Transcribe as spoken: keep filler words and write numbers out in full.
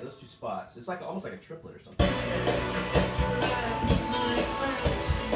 those two spots. It's like almost like a triplet or something.